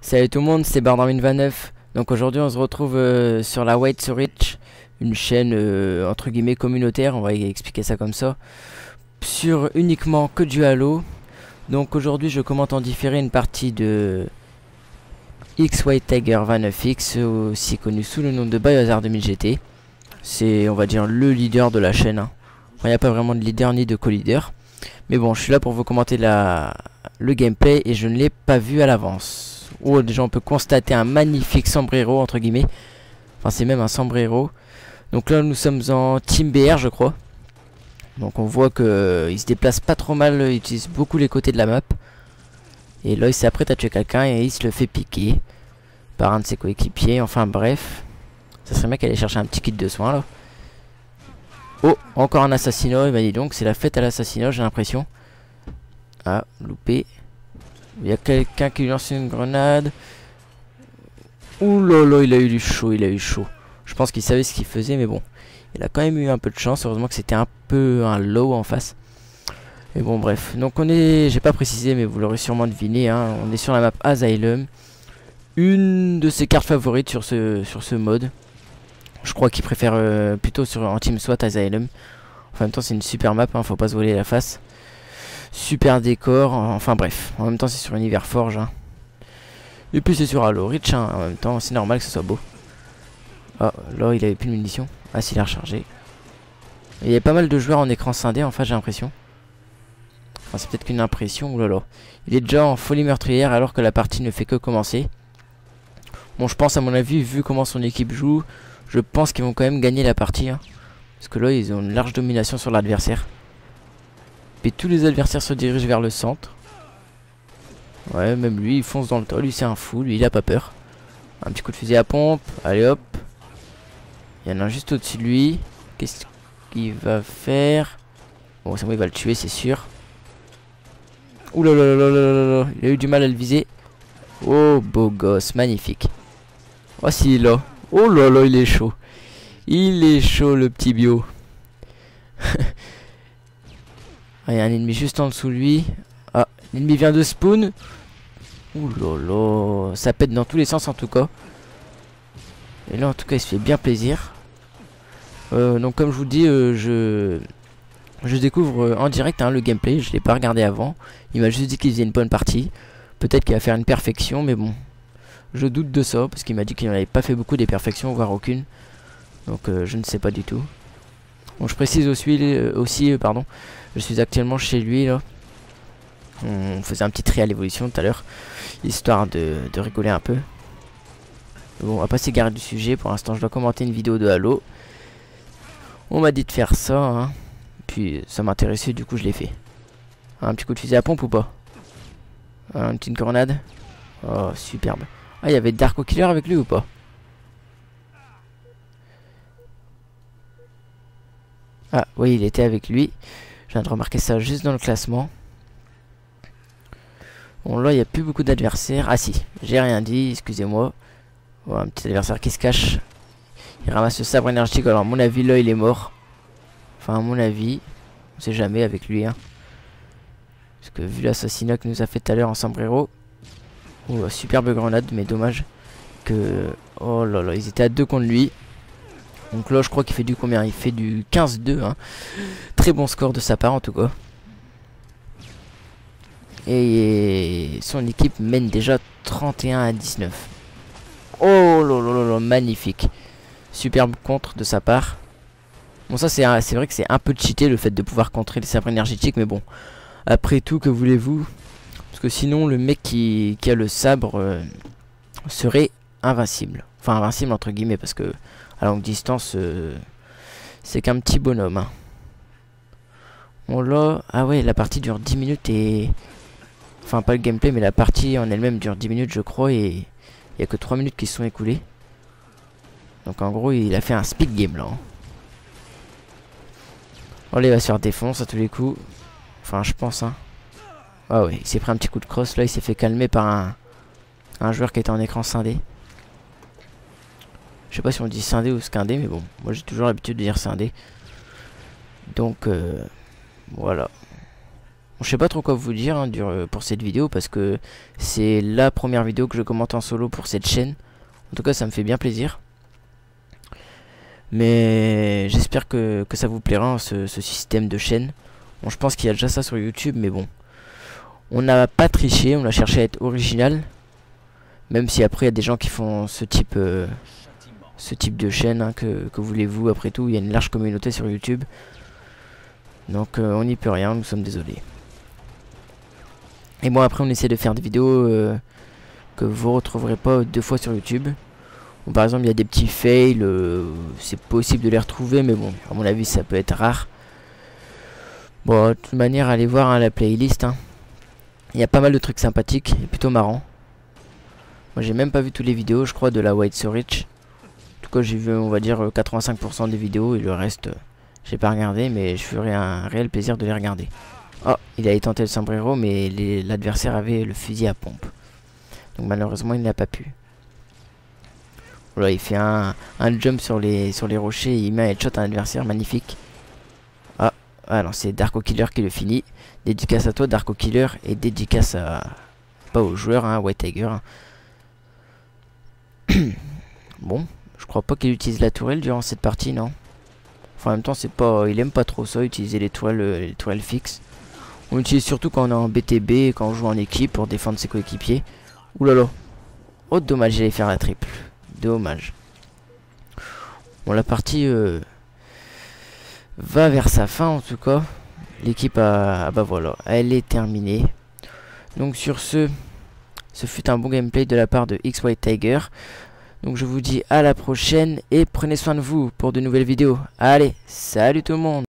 Salut tout le monde, c'est Bardarmin29. Donc aujourd'hui on se retrouve sur la White Reach, une chaîne entre guillemets communautaire, on va expliquer ça comme ça, sur uniquement que du Halo. Donc aujourd'hui je commente en différé une partie de X White Tiger 29X, aussi connu sous le nom de Biohazard 2000 GT. C'est on va dire le leader de la chaîne, hein. Enfin, il n'y a pas vraiment de leader ni de co-leader. Mais bon, je suis là pour vous commenter le gameplay et je ne l'ai pas vu à l'avance. Oh, déjà on peut constater un magnifique sombrero entre guillemets. Enfin c'est même un sombrero. Donc là nous sommes en Team BR je crois. Donc on voit que il se déplace pas trop mal, il utilise beaucoup les côtés de la map. Et là il s'apprête à tuer quelqu'un et il se le fait piquer par un de ses coéquipiers. Enfin bref, ça serait bien qu'elle allait chercher un petit kit de soins là. Oh, encore un assassinat, il m'a dit donc c'est la fête à l'assassinat j'ai l'impression. Ah, loupé. Il y a quelqu'un qui lui lance une grenade. Ouh là là, il a eu du chaud, il a eu chaud. Je pense qu'il savait ce qu'il faisait, mais bon. Il a quand même eu un peu de chance. Heureusement que c'était un peu un low en face. Et bon, bref. Donc on est, j'ai pas précisé, mais vous l'aurez sûrement deviné, hein. On est sur la map Asylum. Une de ses cartes favorites sur ce mode. Je crois qu'il préfère plutôt en Team SWAT Asylum. En même temps, c'est une super map, hein, faut pas se voler la face. Super décor, enfin bref, en même temps c'est sur Univers Forge, hein. Et puis c'est sur Halo Reach, hein. En même temps c'est normal que ce soit beau. Ah là il avait plus de munitions. Ah s'il a rechargé. Il y a pas mal de joueurs en écran scindé en fait j'ai l'impression. Enfin c'est peut-être qu'une impression, oulala. Il est déjà en folie meurtrière alors que la partie ne fait que commencer. Bon je pense à mon avis vu comment son équipe joue, je pense qu'ils vont quand même gagner la partie, hein. Parce que là ils ont une large domination sur l'adversaire. Et tous les adversaires se dirigent vers le centre. Ouais, même lui, il fonce dans le tas. Lui, c'est un fou. Lui, il a pas peur. Un petit coup de fusil à pompe. Allez, hop. Il y en a un juste au-dessus de lui. Qu'est-ce qu'il va faire? Bon, c'est bon, il va le tuer, c'est sûr. Ouh là là là là là là. Il a eu du mal à le viser. Oh, beau gosse. Magnifique. Oh, s'il est là. Oh là là, il est chaud. Il est chaud, le petit bio. Ah, il y a un ennemi juste en dessous de lui. Ah, l'ennemi vient de spawn. Ouh là là. Ça pète dans tous les sens en tout cas. Et là en tout cas il se fait bien plaisir. Donc comme je vous dis, je découvre en direct, hein, le gameplay. Je l'ai pas regardé avant. Il m'a juste dit qu'il faisait une bonne partie. Peut-être qu'il va faire une perfection, mais bon. Je doute de ça, parce qu'il m'a dit qu'il n'avait pas fait beaucoup des perfections, voire aucune. Donc je ne sais pas du tout. Bon, je précise aussi, pardon, je suis actuellement chez lui là. On faisait un petit tri à l'évolution tout à l'heure, histoire de rigoler un peu. Bon, on va pas s'égarer du sujet. Pour l'instant, je dois commenter une vidéo de Halo. On m'a dit de faire ça, hein. Puis ça m'intéressait, du coup je l'ai fait. Un petit coup de fusil à pompe ou pas? Une petite grenade. Oh, superbe. Ah, il y avait Darko Killer avec lui ou pas? Ah oui, il était avec lui. Je viens de remarquer ça juste dans le classement. Bon là il n'y a plus beaucoup d'adversaires. Ah si, j'ai rien dit, excusez-moi. Oh, un petit adversaire qui se cache. Il ramasse le sabre énergétique. Alors à mon avis là il est mort. Enfin à mon avis. On sait jamais avec lui, hein. Parce que vu l'assassinat que nous a fait tout à l'heure en sombrero. Oh, superbe grenade, mais dommage que... Oh là là, ils étaient à deux contre lui. Donc là je crois qu'il fait du combien? Il fait du 15-2, hein. Très bon score de sa part en tout cas. Et son équipe mène déjà 31-19. Oh là là là là, magnifique. Superbe contre de sa part. Bon ça c'est vrai que c'est un peu cheaté le fait de pouvoir contrer les sabres énergétiques. Mais bon, après tout que voulez-vous? Parce que sinon le mec qui a le sabre serait invincible. Enfin invincible entre guillemets parce que à longue distance, c'est qu'un petit bonhomme, hein. Bon là, ah ouais, la partie dure 10 minutes et... Enfin pas le gameplay mais la partie en elle-même dure 10 minutes je crois et il n'y a que 3 minutes qui se sont écoulées. Donc en gros il a fait un speed game là, hein. Oh là il va se faire défoncer à tous les coups. Enfin je pense, hein. Ah ouais, il s'est pris un petit coup de crosse là, il s'est fait calmer par un joueur qui était en écran scindé. Je sais pas si on dit scindé ou scindé, mais bon, moi j'ai toujours l'habitude de dire scindé. Donc voilà. Je sais pas trop quoi vous dire hein, pour cette vidéo, parce que c'est la première vidéo que je commente en solo pour cette chaîne. En tout cas, ça me fait bien plaisir. Mais j'espère que ça vous plaira, hein, ce système de chaîne. Bon, je pense qu'il y a déjà ça sur YouTube, mais bon. On n'a pas triché, on a cherché à être original. Même si après, il y a des gens qui font ce type de chaîne. Hein, que voulez-vous, après tout, il y a une large communauté sur YouTube. Donc, on n'y peut rien, nous sommes désolés. Et bon, après, on essaie de faire des vidéos que vous retrouverez pas 2 fois sur YouTube. Bon, par exemple, il y a des petits fails, c'est possible de les retrouver, mais bon, à mon avis, ça peut être rare. Bon, de toute manière, allez voir hein, la playlist. Hein. Il y a pas mal de trucs sympathiques et plutôt marrants. Moi, j'ai même pas vu toutes les vidéos, je crois, de la White Surich. En tout cas, j'ai vu, on va dire, 85% des vidéos et le reste, j'ai pas regardé, mais je ferai un réel plaisir de les regarder. Oh, il a tenté le sombrero, mais l'adversaire avait le fusil à pompe. Donc malheureusement, il n'a pas pu. Voilà, il fait un jump sur les rochers et il met un headshot à un adversaire, magnifique. Ah non, c'est Darko Killer qui le finit. Dédicace à toi, Darko Killer, et dédicace à... pas aux joueurs, hein, White Tiger. Bon, je crois pas qu'il utilise la tourelle durant cette partie, non. Enfin, en même temps, c'est pas... il aime pas trop ça, utiliser les tourelles fixes. On l'utilise surtout quand on est en BTB, quand on joue en équipe pour défendre ses coéquipiers. Ouh là là. Oh, dommage, j'allais faire la triple. Dommage. Bon, la partie va vers sa fin en tout cas. L'équipe a... bah voilà, elle est terminée. Donc sur ce fut un bon gameplay de la part de X White Tiger. Donc je vous dis à la prochaine et prenez soin de vous pour de nouvelles vidéos. Allez, salut tout le monde!